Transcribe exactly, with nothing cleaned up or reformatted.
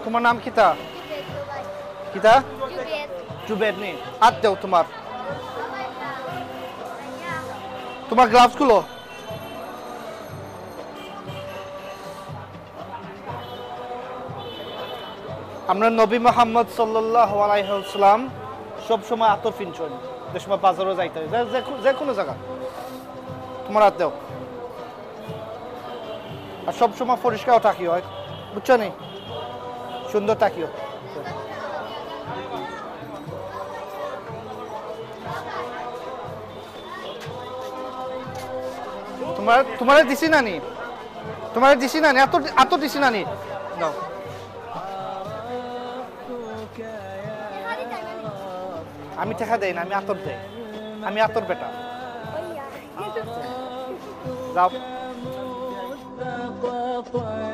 তোমার নাম কিতা কিতা জুবেদ নি হাত দাও তোমার তোমার গ্লাভস গুলো আমরা নবী মুহাম্মদ সাল্লাল্লাহু আলাইহি ওয়াসাল্লাম সব সময় আতর ফিনছন যে সময় বাজারে যাইতে যে কোনো জায়গা তোমার হাত দাও আর সব সময় পরিষ্কার থাকিও হয় বুঝছো নি সুন্দর থাকিও তোমার তোমার দিছি নানি তোমার দিছি নানি এত এত দিছি নানি নাও আমি টাকা দেই না আমি আতর দেই আমি আতর বেটা যাও